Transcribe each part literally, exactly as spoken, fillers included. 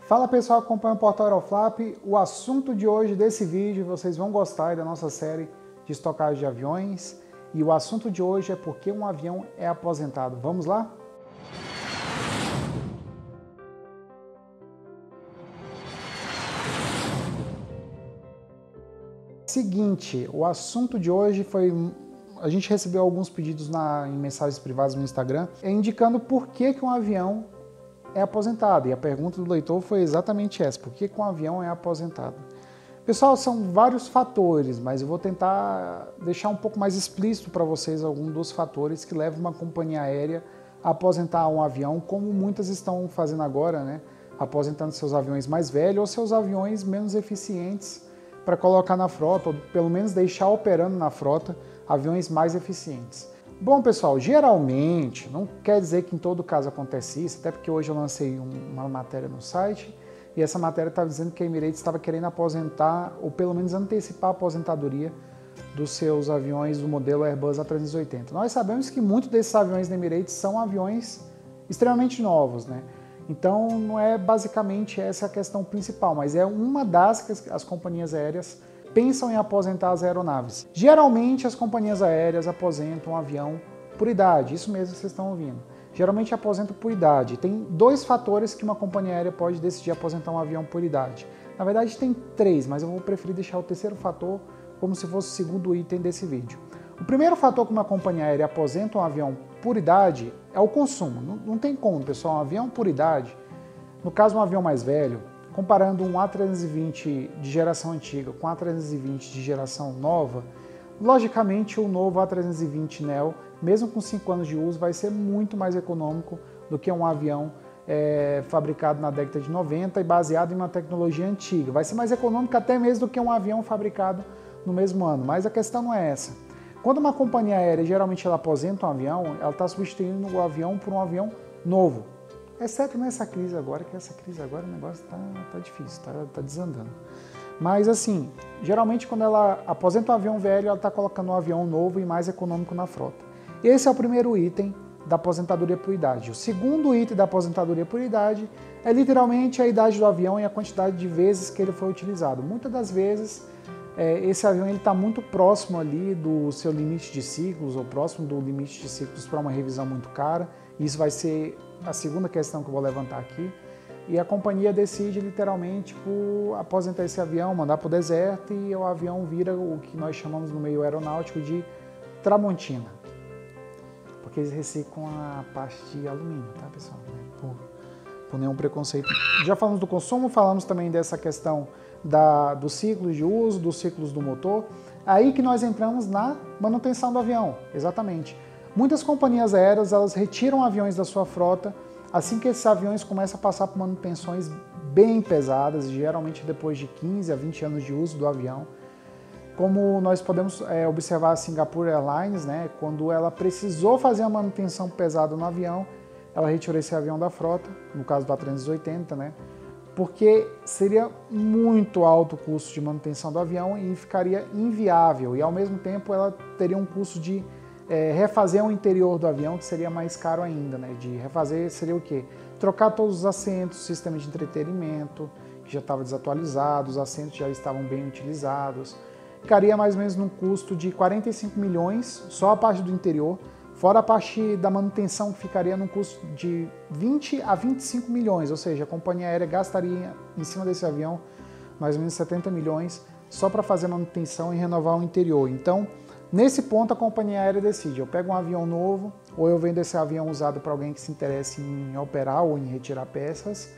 Fala pessoal que acompanha o Portal Aeroflap, o assunto de hoje desse vídeo, vocês vão gostar da nossa série de estocagem de aviões, e o assunto de hoje é por que um avião é aposentado. Vamos lá? Seguinte, o assunto de hoje foi... A gente recebeu alguns pedidos na, em mensagens privadas no Instagram, indicando por que, que um avião é aposentado. E a pergunta do leitor foi exatamente essa: por que, que um avião é aposentado? Pessoal, são vários fatores, mas eu vou tentar deixar um pouco mais explícito para vocês alguns dos fatores que levam uma companhia aérea a aposentar um avião, como muitas estão fazendo agora, né? Aposentando seus aviões mais velhos ou seus aviões menos eficientes para colocar na frota, ou pelo menos deixar operando na frota aviões mais eficientes. Bom, pessoal, geralmente, não quer dizer que em todo caso acontece isso, até porque hoje eu lancei um, uma matéria no site, e essa matéria estava dizendo que a Emirates estava querendo aposentar, ou pelo menos antecipar a aposentadoria dos seus aviões do modelo Airbus A trezentos e oitenta. Nós sabemos que muitos desses aviões da Emirates são aviões extremamente novos, né? Então, não é basicamente essa a questão principal, mas é uma das que as, as companhias aéreas pensam em aposentar as aeronaves. Geralmente as companhias aéreas aposentam um avião por idade, isso mesmo que vocês estão ouvindo. Geralmente aposentam por idade. Tem dois fatores que uma companhia aérea pode decidir aposentar um avião por idade. Na verdade tem três, mas eu vou preferir deixar o terceiro fator como se fosse o segundo item desse vídeo. O primeiro fator que uma companhia aérea aposenta um avião por idade é o consumo. Não, não tem como, pessoal, um avião por idade, no caso um avião mais velho, comparando um A trezentos e vinte de geração antiga com um A trezentos e vinte de geração nova, logicamente o novo A trezentos e vinte neo, mesmo com cinco anos de uso, vai ser muito mais econômico do que um avião é, fabricado na década de noventa e baseado em uma tecnologia antiga. Vai ser mais econômico até mesmo do que um avião fabricado no mesmo ano, mas a questão não é essa. Quando uma companhia aérea geralmente ela aposenta um avião, ela está substituindo o avião por um avião novo. Exceto nessa crise agora, que essa crise agora o negócio tá, tá difícil, tá, tá desandando. Mas assim, geralmente quando ela aposenta um avião velho, ela está colocando um avião novo e mais econômico na frota. Esse é o primeiro item da aposentadoria por idade. O segundo item da aposentadoria por idade é literalmente a idade do avião e a quantidade de vezes que ele foi utilizado. Muitas das vezes, é, esse avião está muito próximo ali do seu limite de ciclos, ou próximo do limite de ciclos para uma revisão muito cara. Isso vai ser a segunda questão que eu vou levantar aqui, e a companhia decide literalmente por aposentar esse avião, mandar para o deserto, e o avião vira o que nós chamamos no meio aeronáutico de Tramontina, porque eles reciclam a parte de alumínio, tá, pessoal? Por, por nenhum preconceito. Já falamos do consumo, falamos também dessa questão da, dos ciclos de uso, dos ciclos do motor, aí que nós entramos na manutenção do avião, exatamente. Muitas companhias aéreas, elas retiram aviões da sua frota assim que esses aviões começam a passar por manutenções bem pesadas, geralmente depois de quinze a vinte anos de uso do avião. Como nós podemos é, observar a Singapore Airlines, né, quando ela precisou fazer a manutenção pesada no avião, ela retirou esse avião da frota, no caso do A trezentos e oitenta, né, porque seria muito alto o custo de manutenção do avião e ficaria inviável, e ao mesmo tempo ela teria um custo de É, refazer o interior do avião, que seria mais caro ainda, né? De refazer seria o quê? Trocar todos os assentos, sistema de entretenimento, que já estava desatualizado, os assentos já estavam bem utilizados. Ficaria mais ou menos num custo de quarenta e cinco milhões, só a parte do interior, fora a parte da manutenção, que ficaria num custo de vinte a vinte e cinco milhões, ou seja, a companhia aérea gastaria em cima desse avião mais ou menos setenta milhões só para fazer manutenção e renovar o interior. Então, nesse ponto, a companhia aérea decide: eu pego um avião novo, ou eu vendo esse avião usado para alguém que se interesse em operar ou em retirar peças,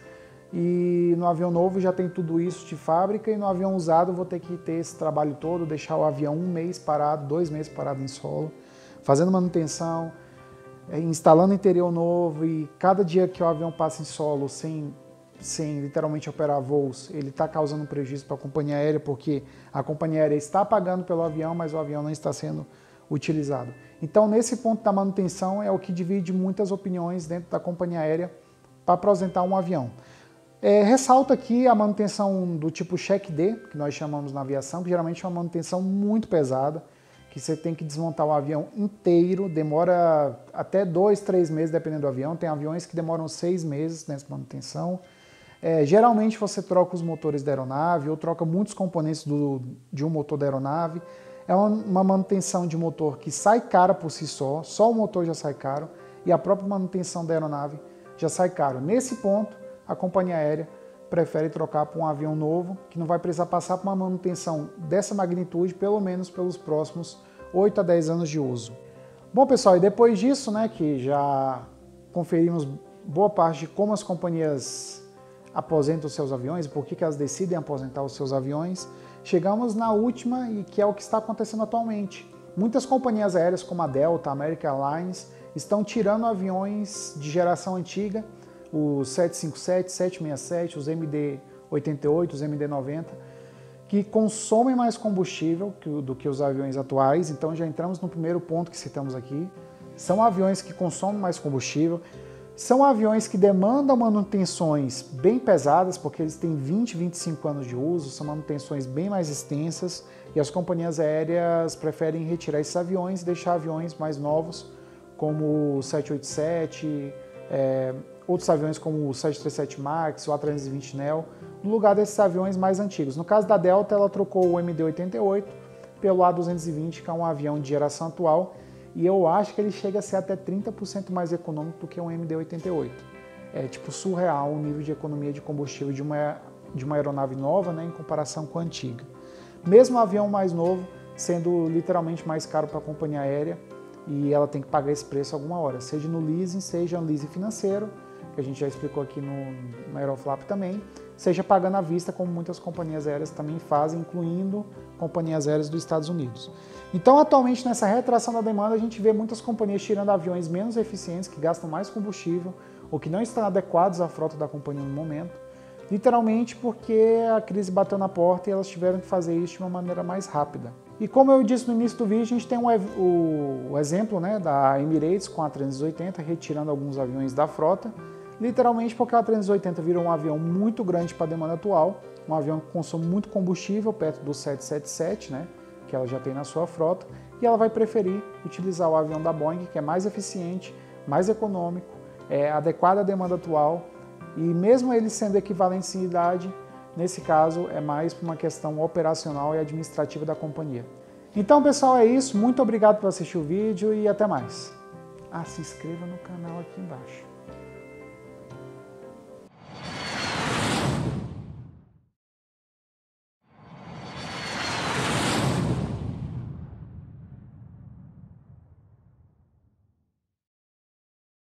e no avião novo já tem tudo isso de fábrica, e no avião usado eu vou ter que ter esse trabalho todo, deixar o avião um mês parado, dois meses parado em solo, fazendo manutenção, instalando interior novo, e cada dia que o avião passa em solo sem... sem literalmente operar voos, ele está causando um prejuízo para a companhia aérea, porque a companhia aérea está pagando pelo avião, mas o avião não está sendo utilizado. Então, nesse ponto da manutenção, é o que divide muitas opiniões dentro da companhia aérea para aposentar um avião. É, ressalto aqui a manutenção do tipo check D, que nós chamamos na aviação, que geralmente é uma manutenção muito pesada, que você tem que desmontar o avião inteiro, demora até dois, três meses, dependendo do avião. Tem aviões que demoram seis meses nessa manutenção. É, geralmente você troca os motores da aeronave ou troca muitos componentes do, de um motor da aeronave. É uma, uma manutenção de motor que sai cara por si só, só o motor já sai caro e a própria manutenção da aeronave já sai caro. Nesse ponto, a companhia aérea prefere trocar por um avião novo, que não vai precisar passar por uma manutenção dessa magnitude, pelo menos pelos próximos oito a dez anos de uso. Bom, pessoal, e depois disso, né, que já conferimos boa parte de como as companhias aposentam os seus aviões, por que elas decidem aposentar os seus aviões, chegamos na última, e que é o que está acontecendo atualmente. Muitas companhias aéreas, como a Delta, a American Airlines, estão tirando aviões de geração antiga, os sete cinco sete, sete seis sete, os M D oitenta e oito, os M D noventa, que consomem mais combustível do que os aviões atuais. Então já entramos no primeiro ponto que citamos aqui. São aviões que consomem mais combustível, são aviões que demandam manutenções bem pesadas, porque eles têm vinte, vinte e cinco anos de uso, são manutenções bem mais extensas, e as companhias aéreas preferem retirar esses aviões e deixar aviões mais novos, como o sete oito sete, é, outros aviões como o sete três sete MAX, o A trezentos e vinte neo, no lugar desses aviões mais antigos. No caso da Delta, ela trocou o M D oitenta e oito pelo A duzentos e vinte, que é um avião de geração atual, e eu acho que ele chega a ser até trinta por cento mais econômico do que um M D oitenta e oito. É tipo surreal o nível de economia de combustível de uma, de uma aeronave nova, né, em comparação com a antiga. Mesmo o avião mais novo sendo literalmente mais caro para a companhia aérea, e ela tem que pagar esse preço alguma hora, seja no leasing, seja no leasing financeiro, que a gente já explicou aqui no, no Aeroflap também, seja pagando à vista, como muitas companhias aéreas também fazem, incluindo companhias aéreas dos Estados Unidos. Então, atualmente, nessa retração da demanda, a gente vê muitas companhias tirando aviões menos eficientes, que gastam mais combustível, ou que não estão adequados à frota da companhia no momento, literalmente porque a crise bateu na porta e elas tiveram que fazer isso de uma maneira mais rápida. E como eu disse no início do vídeo, a gente tem um, o, o exemplo, né, da Emirates com a trezentos e oitenta, retirando alguns aviões da frota, literalmente porque a trezentos e oitenta virou um avião muito grande para a demanda atual, um avião que consome muito combustível, perto do sete sete sete, né, que ela já tem na sua frota, e ela vai preferir utilizar o avião da Boeing, que é mais eficiente, mais econômico, é adequado à demanda atual, e mesmo ele sendo equivalente em idade, nesse caso é mais por uma questão operacional e administrativa da companhia. Então, pessoal, é isso. Muito obrigado por assistir o vídeo e até mais. Ah, se inscreva no canal aqui embaixo.